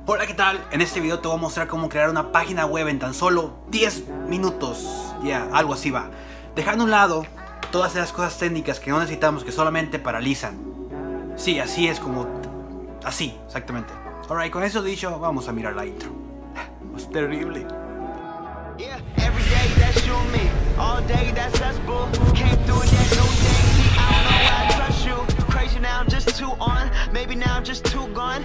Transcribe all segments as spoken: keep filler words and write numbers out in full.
Hola, ¿qué tal? En este video te voy a mostrar cómo crear una página web en tan solo diez minutos. Ya, yeah, algo así va. Dejando a un lado todas esas cosas técnicas que no necesitamos, que solamente paralizan. Sí, así es como... Así, exactamente. Alright, con eso dicho, vamos a mirar la intro. Es terrible. Yeah, every day that's you and me. All day that's us, boo. Came through and there's no day. I don't know why I trust you. Crazy now, I'm just too on. Maybe now I'm just too gone.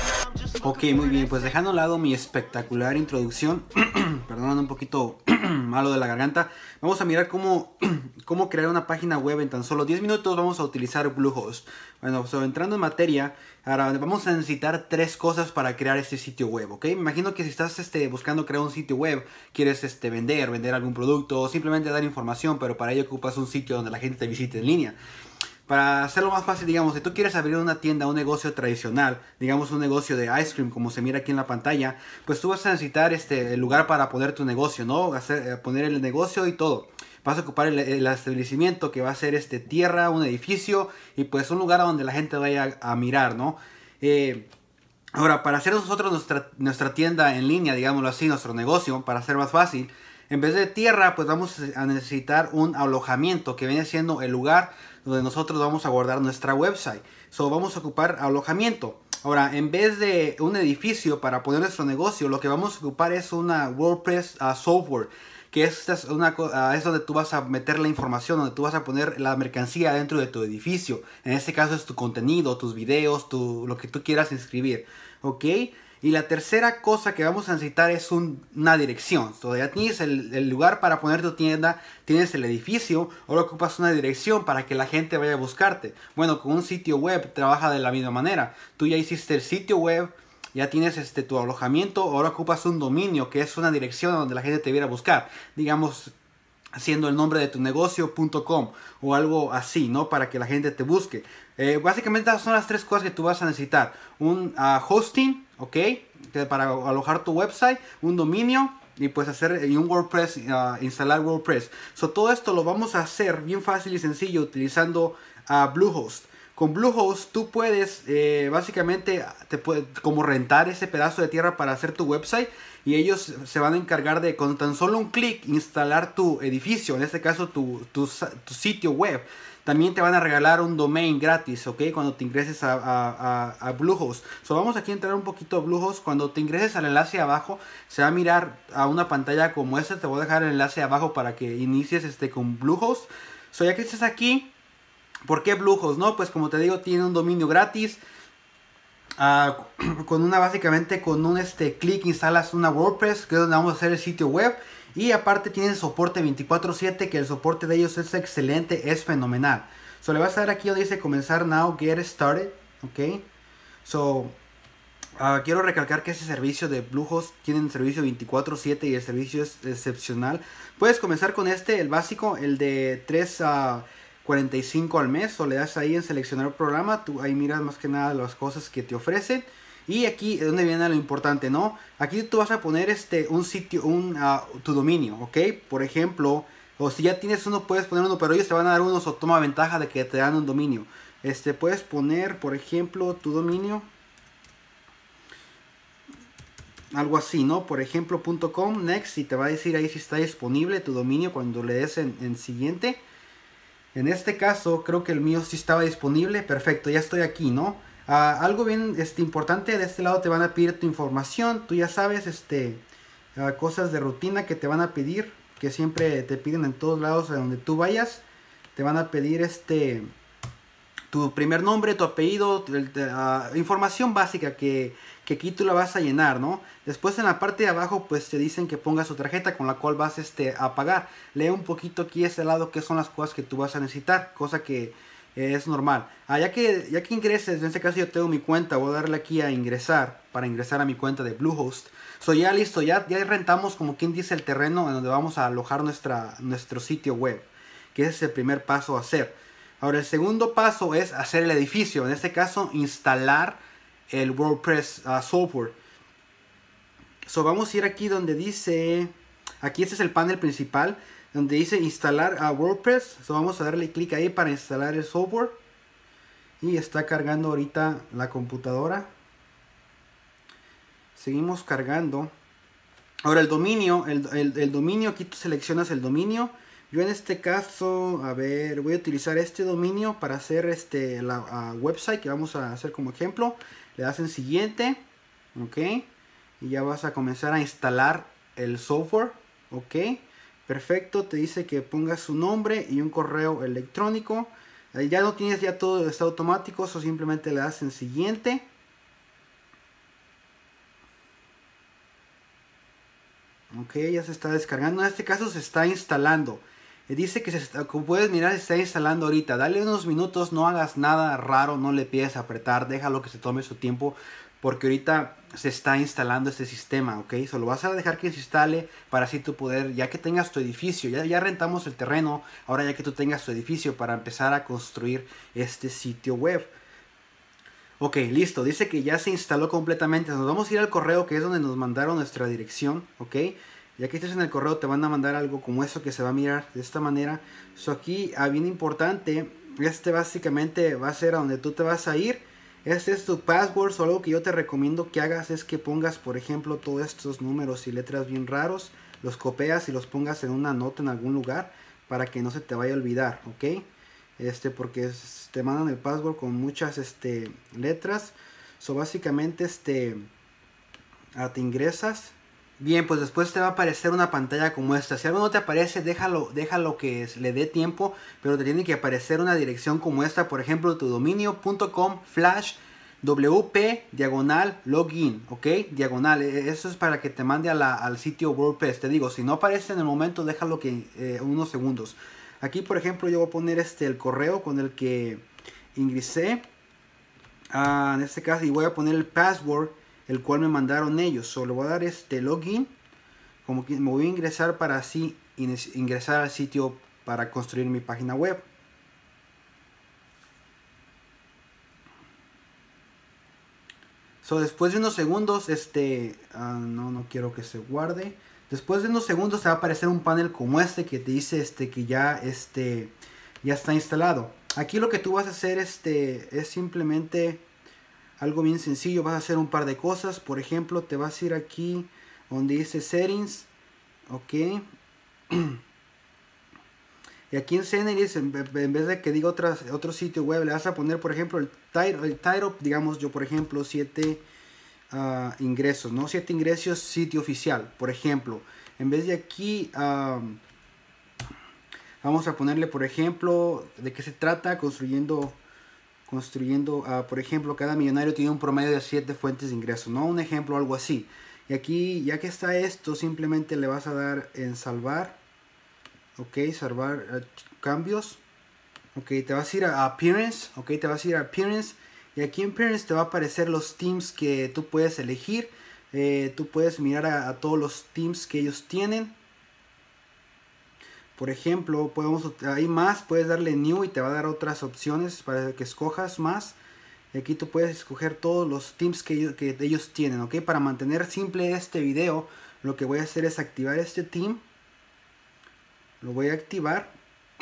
Ok, muy bien, pues dejando a un lado mi espectacular introducción, perdonando un poquito malo de la garganta, vamos a mirar cómo, cómo crear una página web en tan solo diez minutos. Vamos a utilizar Bluehost. Bueno, so, entrando en materia, ahora vamos a necesitar tres cosas para crear este sitio web, ¿ok? Me imagino que si estás este, buscando crear un sitio web, quieres este, vender, vender algún producto o simplemente dar información, pero para ello ocupas un sitio donde la gente te visite en línea. Para hacerlo más fácil, digamos, si tú quieres abrir una tienda, un negocio tradicional, digamos un negocio de ice cream, como se mira aquí en la pantalla, pues tú vas a necesitar este, el lugar para poner tu negocio, ¿no? Hacer, poner el negocio y todo. Vas a ocupar el, el establecimiento, que va a ser este, tierra, un edificio y pues un lugar a donde la gente vaya a, a mirar, ¿no? Eh, ahora, para hacer nosotros nuestra, nuestra tienda en línea, digámoslo así, nuestro negocio, para hacer más fácil, en vez de tierra, pues vamos a necesitar un alojamiento, que viene siendo el lugar donde nosotros vamos a guardar nuestra website. So, vamos a ocupar alojamiento. Ahora, en vez de un edificio para poner nuestro negocio, lo que vamos a ocupar es una WordPress uh, software, que es, una, uh, es donde tú vas a meter la información, donde tú vas a poner la mercancía dentro de tu edificio. En este caso es tu contenido, tus videos, tu, lo que tú quieras inscribir, ¿ok? Y la tercera cosa que vamos a necesitar es un, una dirección. So, ya tienes el, el lugar para poner tu tienda, tienes el edificio, ahora ocupas una dirección para que la gente vaya a buscarte. Bueno, con un sitio web trabaja de la misma manera. Tú ya hiciste el sitio web, ya tienes este, tu alojamiento, ahora ocupas un dominio, que es una dirección donde la gente te viera a buscar. Digamos, haciendo el nombre de tu negocio punto com o algo así, ¿no? Para que la gente te busque. Eh, básicamente esas son las tres cosas que tú vas a necesitar. Un uh, hosting, ¿ok? Para alojar tu website, un dominio y pues hacer y un WordPress, uh, instalar WordPress. So, todo esto lo vamos a hacer bien fácil y sencillo utilizando uh, Bluehost. Con Bluehost tú puedes eh, básicamente te puede, como rentar ese pedazo de tierra para hacer tu website. Y ellos se van a encargar de, con tan solo un clic, instalar tu edificio, en este caso tu, tu, tu sitio web. También te van a regalar un domain gratis, ¿ok? Cuando te ingreses a, a, a, a Bluehost. So, vamos aquí a entrar un poquito a Bluehost. Cuando te ingreses al enlace abajo, se va a mirar a una pantalla como esta. Te voy a dejar el enlace abajo para que inicies este con Bluehost. So, ya que estés aquí, ¿por qué Bluehost? No, pues como te digo, tiene un dominio gratis. Uh, con una básicamente con un este clic instalas una WordPress, que es donde vamos a hacer el sitio web, y aparte tienen soporte veinticuatro siete, que el soporte de ellos es excelente, es fenomenal. So, le vas a dar aquí donde dice comenzar now, get started, ok. So uh, quiero recalcar que ese servicio de Bluehost tienen servicio veinticuatro siete y el servicio es excepcional. Puedes comenzar con este, el básico, el de tres a cuarenta y cinco al mes, o le das ahí en seleccionar programa, tú ahí miras más que nada las cosas que te ofrecen. Y aquí es donde viene lo importante, ¿no? Aquí tú vas a poner este un sitio, un uh, tu dominio, ¿ok? Por ejemplo, o si ya tienes uno, puedes poner uno, pero ellos te van a dar unos o toma ventaja de que te dan un dominio. Este, puedes poner, por ejemplo, tu dominio, algo así, ¿no? Por ejemplo, .com, next, y te va a decir ahí si está disponible tu dominio cuando le des en, en siguiente. En este caso, creo que el mío sí estaba disponible. Perfecto, ya estoy aquí, ¿no? Uh, algo bien este, importante, de este lado te van a pedir tu información. Tú ya sabes, este, uh, cosas de rutina que te van a pedir, que siempre te piden en todos lados a donde tú vayas. Te van a pedir este, tu primer nombre, tu apellido, uh, información básica que, que aquí tú la vas a llenar, ¿no? Después en la parte de abajo pues te dicen que pongas tu tarjeta con la cual vas este, a pagar. Lee un poquito aquí este lado qué son las cosas que tú vas a necesitar, cosa que eh, es normal. Ah, ya que, ya que ingreses, en este caso yo tengo mi cuenta, voy a darle aquí a ingresar, para ingresar a mi cuenta de Bluehost. So, ya listo, ya, ya rentamos como quien dice el terreno en donde vamos a alojar nuestra, nuestro sitio web, que ese es el primer paso a hacer. Ahora el segundo paso es hacer el edificio, en este caso instalar el WordPress uh, software. So, vamos a ir aquí donde dice, aquí este es el panel principal, donde dice instalar a WordPress. So, vamos a darle clic ahí para instalar el software. Y está cargando ahorita la computadora. Seguimos cargando. Ahora el dominio, el, el, el dominio, aquí tú seleccionas el dominio. Yo en este caso, a ver, voy a utilizar este dominio para hacer este la uh, website que vamos a hacer como ejemplo. Le das en siguiente, ok, y ya vas a comenzar a instalar el software, ok, perfecto. Te dice que pongas su nombre y un correo electrónico. Eh, ya no tienes, ya todo está automático, o simplemente le das en siguiente. Ok, ya se está descargando. En este caso se está instalando. Dice que se está, como puedes mirar, se está instalando ahorita. Dale unos minutos, no hagas nada raro, no le pides apretar, déjalo que se tome su tiempo, porque ahorita se está instalando este sistema, ok. Solo vas a dejar que se instale para así tú poder, ya que tengas tu edificio, ya, ya rentamos el terreno, ahora ya que tú tengas tu edificio para empezar a construir este sitio web. Ok, listo, dice que ya se instaló completamente. Nos vamos a ir al correo, que es donde nos mandaron nuestra dirección, ok. Ya que estés en el correo te van a mandar algo como eso que se va a mirar de esta manera. So aquí, ah, bien importante, este básicamente va a ser a donde tú te vas a ir. Este es tu password. So algo que yo te recomiendo que hagas es que pongas, por ejemplo, todos estos números y letras bien raros. Los copias y los pongas en una nota en algún lugar para que no se te vaya a olvidar, ok. Este, porque es, te mandan el password con muchas este, letras. So básicamente este, ah, te ingresas. Bien, pues después te va a aparecer una pantalla como esta. Si algo no te aparece, déjalo, déjalo que es, le dé tiempo, pero te tiene que aparecer una dirección como esta, por ejemplo, tu dominio.com slash wp diagonal login, ok, diagonal. Eso es para que te mande a la, al sitio WordPress. Te digo, si no aparece en el momento, déjalo que eh, unos segundos. Aquí, por ejemplo, yo voy a poner este el correo con el que ingresé, uh, en este caso, y voy a poner el password el cual me mandaron ellos. Solo voy a dar este login, como que me voy a ingresar para así ingresar al sitio para construir mi página web. So, después de unos segundos, este, uh, no, no quiero que se guarde. Después de unos segundos te va a aparecer un panel como este que te dice este que ya este ya está instalado. Aquí lo que tú vas a hacer este es simplemente algo bien sencillo. Vas a hacer un par de cosas. Por ejemplo, te vas a ir aquí donde dice settings, ok. Y aquí en settings, en vez de que diga otras, otro sitio web, le vas a poner, por ejemplo, el title, el title digamos yo, por ejemplo, siete uh, ingresos, ¿no? siete ingresos, sitio oficial, por ejemplo. En vez de aquí, um, vamos a ponerle, por ejemplo, de qué se trata, construyendo, construyendo, uh, por ejemplo, cada millonario tiene un promedio de siete fuentes de ingresos, ¿no? Un ejemplo, algo así. Y aquí, ya que está esto, simplemente le vas a dar en salvar. Ok, salvar uh, cambios. Ok, te vas a ir a Appearance. Ok, te vas a ir a Appearance. Y aquí en Appearance te va a aparecer los themes que tú puedes elegir. Eh, tú puedes mirar a, a todos los themes que ellos tienen. Por ejemplo, podemos, hay más. Puedes darle New y te va a dar otras opciones para que escojas más. Y aquí tú puedes escoger todos los themes que ellos, que ellos tienen. Ok, para mantener simple este video, lo que voy a hacer es activar este theme. Lo voy a activar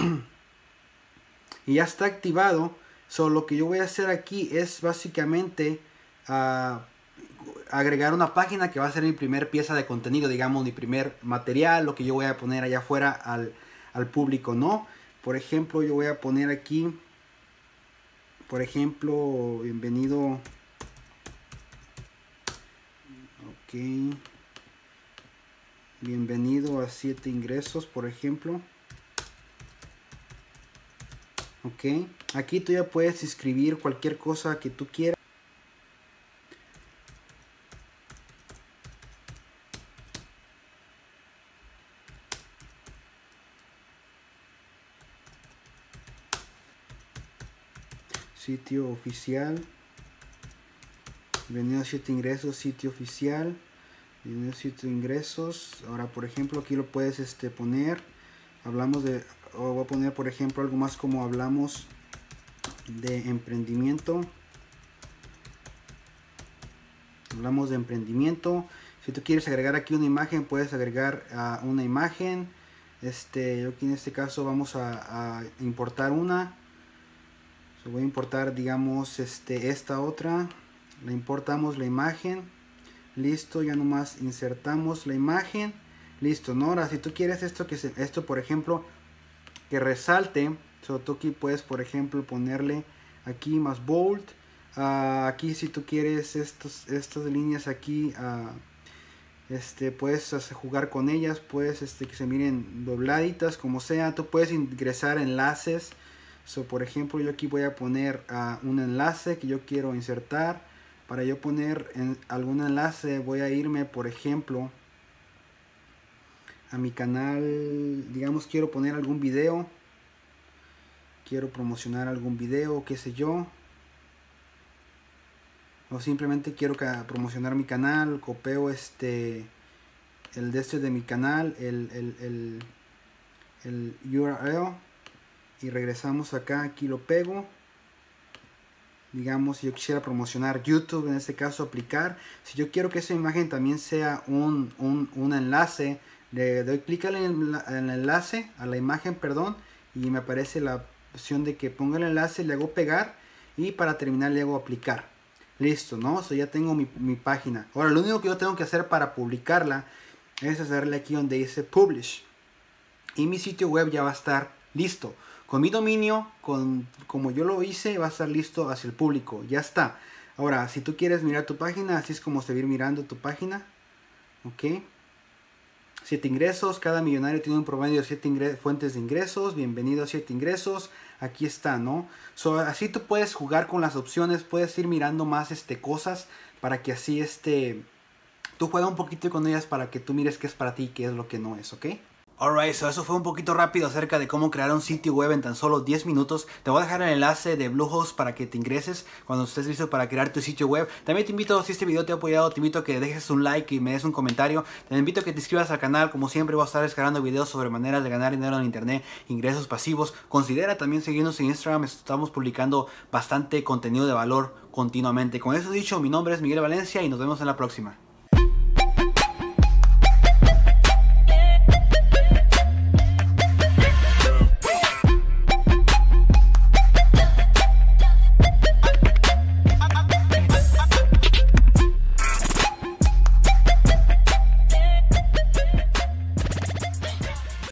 y ya está activado. So, lo que yo voy a hacer aquí es básicamente uh, agregar una página que va a ser mi primer pieza de contenido, digamos mi primer material, lo que yo voy a poner allá afuera al, al público, ¿no? Por ejemplo, yo voy a poner aquí, por ejemplo, bienvenido, ok, bienvenido a siete ingresos, por ejemplo. Ok, aquí tú ya puedes escribir cualquier cosa que tú quieras. Sitio oficial. Bienvenido a siete ingresos, sitio oficial. Bienvenido a sitio ingresos. Ahora, por ejemplo, aquí lo puedes este, poner. Hablamos de... O voy a poner, por ejemplo, algo más como hablamos de emprendimiento. Hablamos de emprendimiento. Si tú quieres agregar aquí una imagen, puedes agregar uh, una imagen. Este, yo aquí en este caso vamos a, a importar una. So, voy a importar, digamos, este, esta otra. Le importamos la imagen. Listo, ya nomás insertamos la imagen. Listo, ¿no? Ahora si tú quieres esto, que se, esto por ejemplo, que resalte, so, tú aquí puedes por ejemplo ponerle aquí más bold. Uh, aquí si tú quieres estos, estas líneas aquí, uh, este, puedes hacer, jugar con ellas, puedes este, que se miren dobladitas, como sea. Tú puedes ingresar enlaces. So, por ejemplo, yo aquí voy a poner uh, un enlace que yo quiero insertar. Para yo poner en algún enlace voy a irme, por ejemplo, a mi canal. Digamos, quiero poner algún video. Quiero promocionar algún video, qué sé yo. O simplemente quiero promocionar mi canal. Copio este el de este de mi canal, el, el, el, el U R L, y regresamos acá. Aquí lo pego. Digamos, si yo quisiera promocionar YouTube, en este caso aplicar. Si yo quiero que esa imagen también sea un, un, un enlace, le doy clic en el, en el enlace, a la imagen, perdón, y me aparece la opción de que ponga el enlace, le hago pegar, y para terminar le hago aplicar. Listo, ¿no? So, ya tengo mi, mi página. Ahora, lo único que yo tengo que hacer para publicarla es hacerle aquí donde dice Publish. Y mi sitio web ya va a estar listo. Con mi dominio, con, como yo lo hice, va a estar listo hacia el público. Ya está. Ahora, si tú quieres mirar tu página, así es como se va a ir mirando tu página. Ok. siete ingresos. Cada millonario tiene un promedio de siete fuentes de ingresos. Bienvenido a siete ingresos. Aquí está, ¿no? So, así tú puedes jugar con las opciones. Puedes ir mirando más este, cosas para que así este, tú juegas un poquito con ellas para que tú mires qué es para ti y qué es lo que no es, ¿ok? Alright, so eso fue un poquito rápido acerca de cómo crear un sitio web en tan solo diez minutos. Te voy a dejar el enlace de Bluehost para que te ingreses cuando estés listo para crear tu sitio web. También te invito, si este video te ha apoyado, te invito a que dejes un like y me des un comentario. Te invito a que te inscribas al canal. Como siempre voy a estar descargando videos sobre maneras de ganar dinero en internet, ingresos pasivos. Considera también seguirnos en Instagram, estamos publicando bastante contenido de valor continuamente. Con eso dicho, mi nombre es Miguel Valencia y nos vemos en la próxima.